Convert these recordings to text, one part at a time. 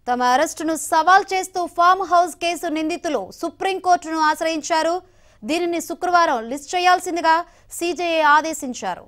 తమ అరెస్టును సవాల్ చేస్తూ ఫామ్ హౌస్ కేసు నిందితులు సుప్రీంకోర్టును ఆశ్రయించారు. దీనిని శుక్రవారం లిస్ట్ చేయాల్సిందిగా సీజేఐ ఆదేశించారు.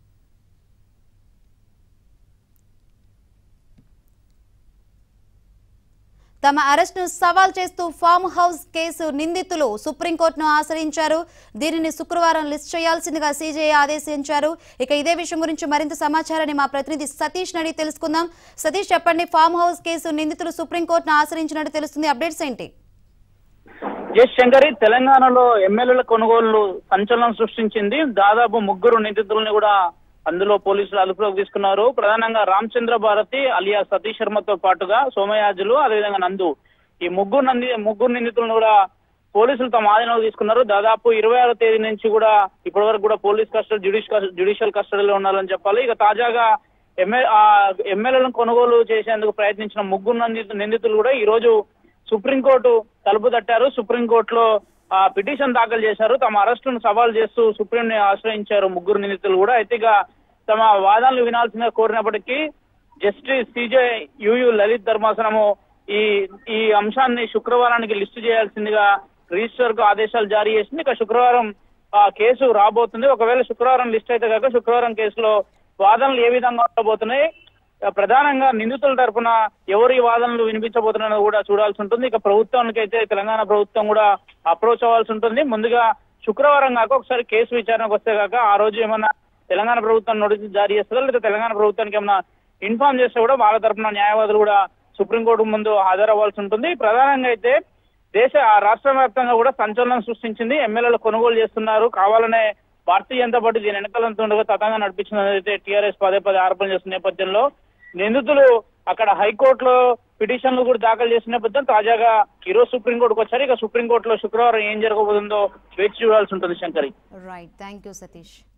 తమ అరెస్టును సవాల్ చేస్తూ ఫామ్ హౌస్ కేసు నిందితులు సుప్రీంకోర్టును ఆశ్రయించారు. దీనిని శుక్రవారం లిస్ట్ చేయాల్సిందిగా సీజేఐ ఆదేశించారు. ఇక ఇదే విషయం గురించి మరింత సమాచారాన్ని మా ప్రతినిధి సతీష్ అడిగి తెలుసుకుందాం. సతీష్, చెప్పండి, ఫామ్ హౌస్ కేసు నిందితులు సుప్రీంకోర్టును ఆశ్రయించినట్టు తెలుస్తుంది. అప్డేట్స్ ఏంటి? ఎస్ శంకరి, తెలంగాణలో ఎమ్మెల్యేల కొనుగోలు సంచలనం సృష్టించింది. దాదాపు 3 నిందితులను కూడా అందులో పోలీసులు అదుపులోకి తీసుకున్నారు. ప్రధానంగా రామచంద్ర భారతి అలియా సతీష్ శర్మతో పాటుగా సోమయాజులు, అదేవిధంగా నందు, ఈ ముగ్గురు నిందితులను కూడా పోలీసులు తమ ఆధీనంలో తీసుకున్నారు. దాదాపు 26వ తేదీ నుంచి కూడా ఇప్పటి వరకు కూడా పోలీస్ కస్టడీ, జ్యుడిషియల్ కస్టడీలో ఉన్నారని చెప్పాలి. ఇక తాజాగా ఎమ్మెల్యేలను కొనుగోలు చేసేందుకు ప్రయత్నించిన 3 నిందితులు కూడా ఈ రోజు సుప్రీంకోర్టు తలుపు తట్టారు. సుప్రీంకోర్టులో పిటిషన్ దాఖలు చేశారు. తమ అరెస్టును సవాల్ చేస్తూ సుప్రీంని ఆశ్రయించారు 3 నిందితులు కూడా. అయితే ఇక తమ వాదనలు వినాల్సిందిగా కోరినప్పటికీ జస్టిస్ సిజే యుయు లలిత్ ధర్మాసనము ఈ అంశాన్ని శుక్రవారానికి లిస్టు చేయాల్సిందిగా రిజిస్టర్ కు ఆదేశాలు జారీ చేసింది. ఇక శుక్రవారం కేసు రాబోతుంది. ఒకవేళ శుక్రవారం లిస్ట్ అయితే కాక శుక్రవారం కేసులో వాదనలు ఏ విధంగా ఉండబోతున్నాయి, ప్రధానంగా నిందితుల తరఫున ఎవరు ఈ వాదనలు వినిపించబోతున్నారో కూడా చూడాల్సి ఉంటుంది. ఇక ప్రభుత్వానికైతే తెలంగాణ ప్రభుత్వం కూడా అప్రోచ్ అవ్వాల్సి ఉంటుంది. ముందుగా శుక్రవారం కాక ఒకసారి కేసు విచారణకు వస్తే కాక ఆ రోజు ఏమన్నా తెలంగాణ ప్రభుత్వం నోటీసులు జారీ చేస్తుందా, లేదా తెలంగాణ ప్రభుత్వానికి ఏమన్నా ఇన్ఫార్మ్ చేస్తే కూడా వాళ్ళ తరఫున న్యాయవాదులు కూడా సుప్రీంకోర్టు ముందు హాజరవ్వాల్సి ఉంటుంది. ప్రధానంగా అయితే రాష్ట్ర వ్యాప్తంగా కూడా సంచలనం సృష్టించింది. ఎమ్మెల్యేలు కొనుగోలు చేస్తున్నారు, కావాలనే భారతీయ జనతా పార్టీ దీని వెనకాలంతుండగా తతంగా నడిపించిందని అయితే టీఆర్ఎస్ పదే ఆరోపణలు చేస్తున్న నేపథ్యంలో నిందితులు అక్కడ హైకోర్టులో పిటిషన్లు కూడా దాఖలు చేసిన నేపథ్యం తాజాగా ఈరోజు సుప్రీంకోర్టుకు వచ్చారు. ఇక సుప్రీంకోర్టులో శుక్రవారం ఏం జరగబోతుందో వేచి చూడాల్సి ఉంటుంది. Shankari, right, thank you Satish.